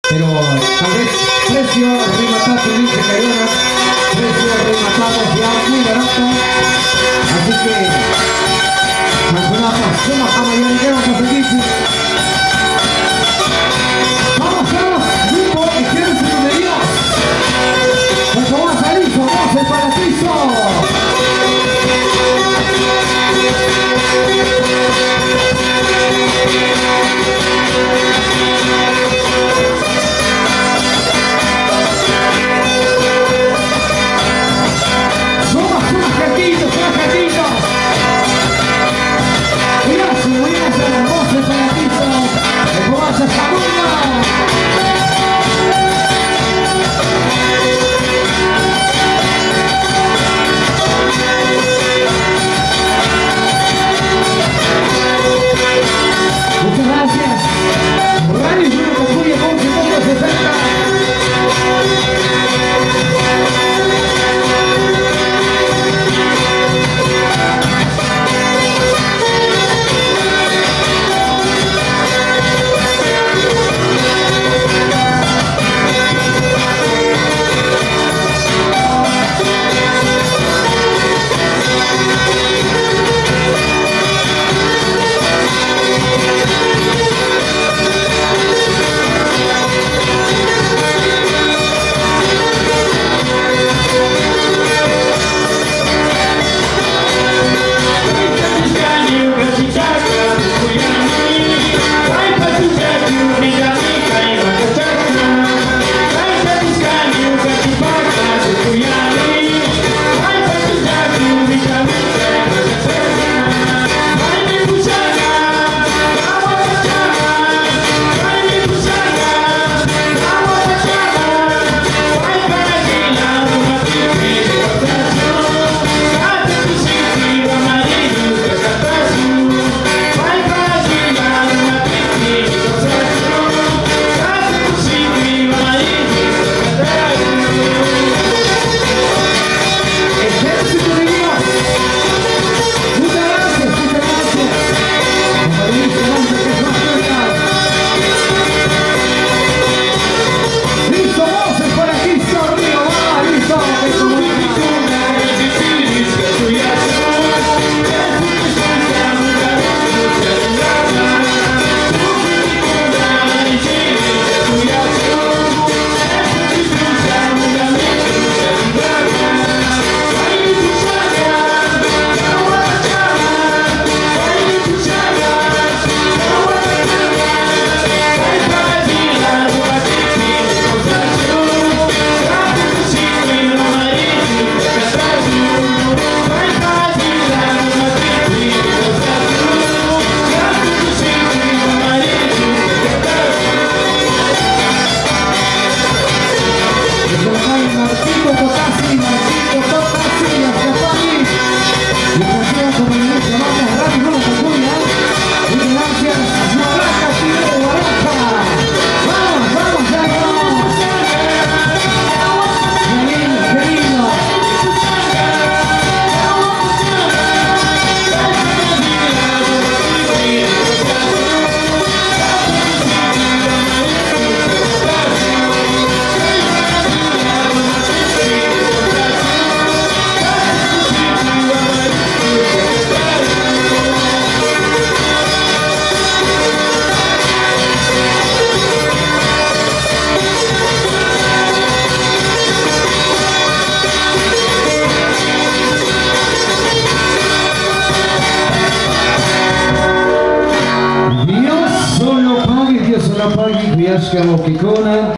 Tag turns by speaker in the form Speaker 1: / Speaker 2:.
Speaker 1: pero tal vez precio rematado, dice Cayona, precio rematado ya muy barato, así que alguna persona para mayor que vamos a seguir. Vamos, grupo, izquierda y medios. Pues vamos a salir, vamos para el piso. Dios solo pague, Dios solo pague, Kwiatka Okikona.